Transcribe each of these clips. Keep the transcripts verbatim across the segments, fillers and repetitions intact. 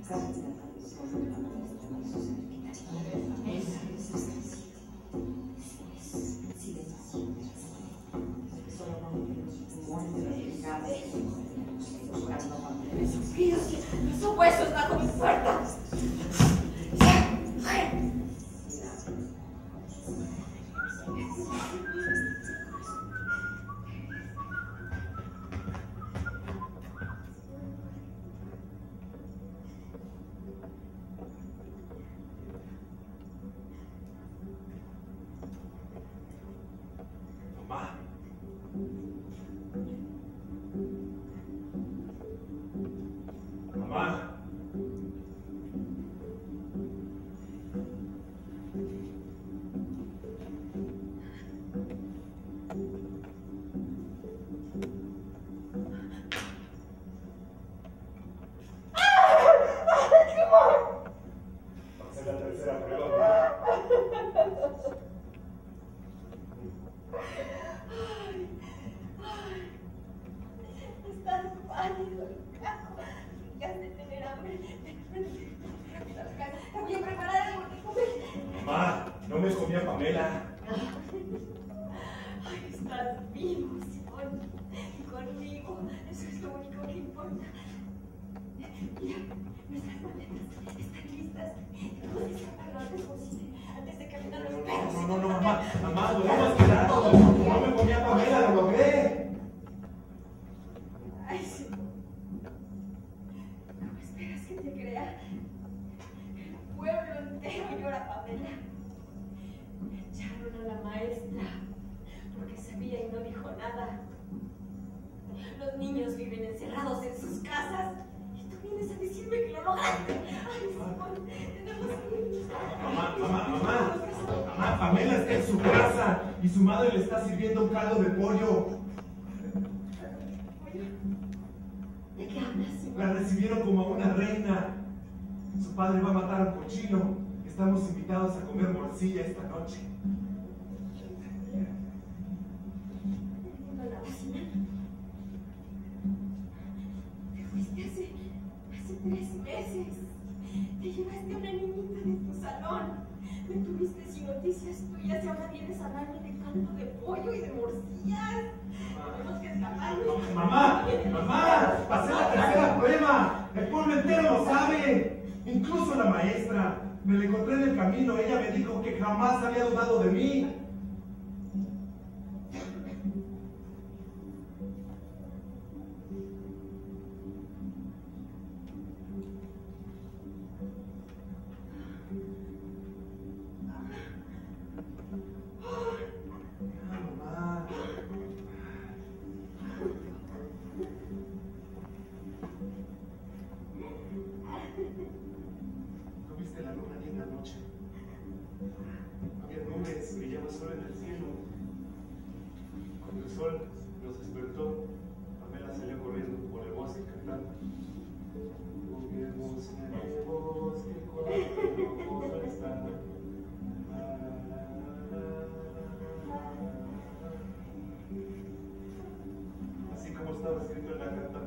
Esos huesos bajo mi puerta. Mamá. Mamá. Pasé la tercera prueba. Ay, ay, estás pálido, caco. Ya has de tener hambre. Te voy a preparar algo de comer. Mamá, no me comía Pamela. Ay, estás vivo, Simón. Conmigo. Eso es lo único que importa. Mira, nuestras maletas están listas. Tenemos que escapar lo antes posible, antes de que vengan los perros. No, no, no, mamá, mamá, lo hemos quedado. No me comía Pamela, lo logré. Ay, Simón. ¿Cómo esperas que te crea? El pueblo entero llora a Pamela. Echaron a la maestra porque sabía y no dijo nada. Los niños viven encerrados en sus casas y tú vienes a decirme que lo lograste. Ay, Simón, tenemos que irnos. Mamá, mamá, mamá, mamá, Pamela está en su casa y su madre le está sirviendo un caldo de pollo. ¿De qué hablas, Simón? La recibieron como a una reina. Su padre va a matar a un cochino. Estamos invitados a comer morcilla esta noche. ¿A la cocina? Te fuiste hace, hace tres meses. Te llevaste a una niñita de tu salón. Me tuviste sin noticias tuyas y ahora vienes a hablarme de caldo de pollo y de morcillas. Tenemos que escaparnos. Mamá, mamá, pasé la tercera prueba. El pueblo entero lo sabe. Incluso la maestra. Me la encontré en el camino. Ella me dijo que jamás había dudado de mí. Mamá. ¿No viste la luna linda anoche? Había nubes, brillaba el sol en el cielo. Cuando el sol nos despertó, Pamela salió corriendo por el bosque cantando. Juguemos en el bosque cuando no puedo estar. Así como estaba escrito en la carta.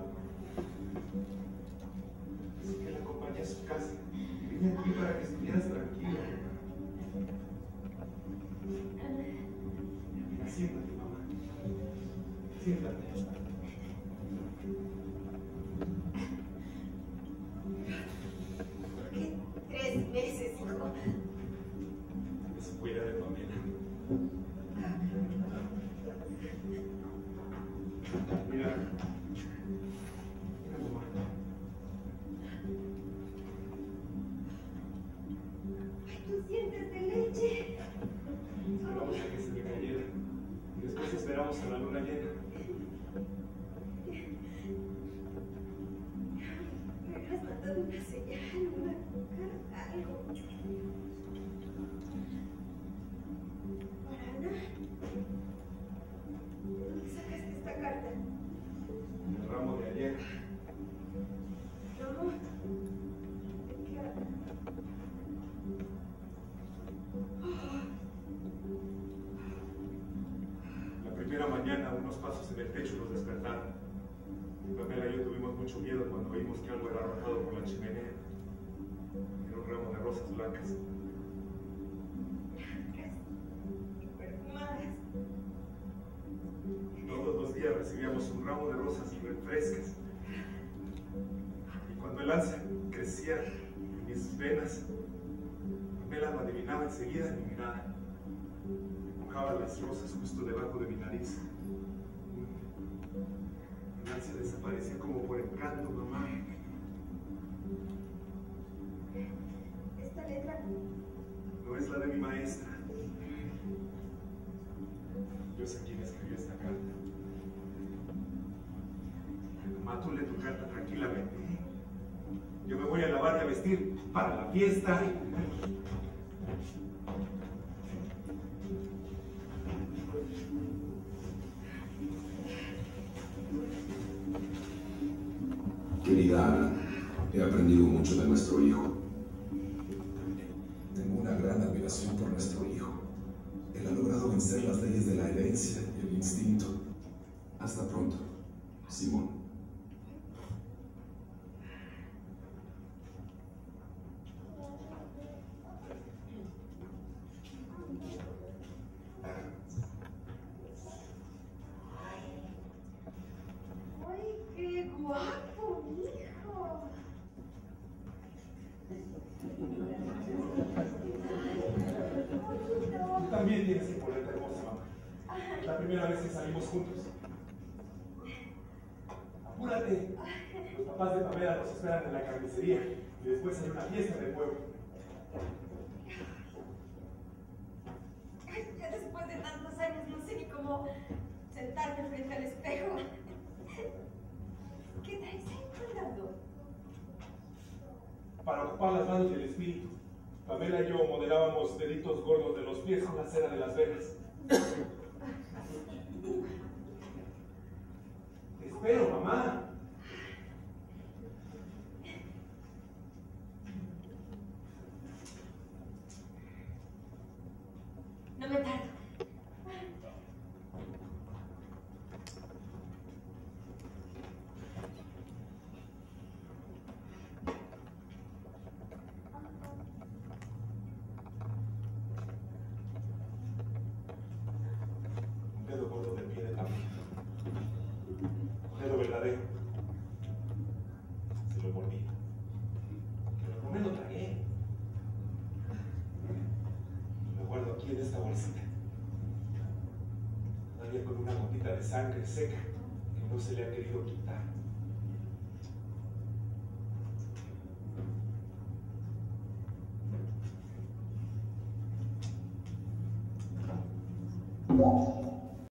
Así que la acompañé a su casa y vine aquí para que estuvieras tranquila. Mira, siéntate, mamá. Siéntate. ¿Por qué tres meses, hijo? Descuida de Pamela. Mira. Mira, mamá. Ay, tus dientes de leche. Esperamos a que se decayera. Después esperamos a la luna llena. Me hubieras mandado una señal, una carta, algo. Para Ana. ¿De dónde sacaste esta carta? El ramo de ayer. ¿Ramo? ¿De qué habla? La primera mañana, unos pasos en el techo nos despertaron. Pamela y yo tuvimos mucho miedo cuando vimos que algo era arrojado por la chimenea. Era un ramo de rosas blancas. Blancas y perfumadas. Todos los días recibíamos un ramo de rosas frescas. Y cuando el alza crecía en mis venas, Pamela lo adivinaba enseguida en mi mirada. Mojaba las rosas justo debajo de mi nariz. El alza desaparecía como por encanto, mamá. Esta letra No es la de mi maestra. Yo sé quién escribió esta carta. Mamá, tú lee tu carta tranquilamente. Yo me voy a lavar y a vestir para la fiesta. Querida Ana, he aprendido mucho de nuestro hijo. Tengo una gran admiración por nuestro hijo. Él ha logrado vencer las leyes de la herencia y el instinto. Hasta pronto, Simón. ¡ay, qué guapo, hijo! Tú también tienes que ponerte hermosa, mamá. Es la primera vez que salimos juntos. ¡Apúrate! Los papás de Pamela nos esperan en la carnicería y después hay una fiesta en el pueblo. Ay, ya después de tantos años no sé ni cómo sentarme frente al espejo. ¿Qué traes ahí colgado? Para ocupar las manos del espíritu, Pamela y yo modelábamos deditos gordos de los pies con la cera de las venas. Te espero, mamá. No me tardo. Un dedo gordo del pie de Pamela. Un dedo verdadero. Se lo mordí. Pero no me lo tragué. Lo guardo aquí en esta bolsita. Todavía con una gotita de sangre seca que no se le ha querido quitar. No.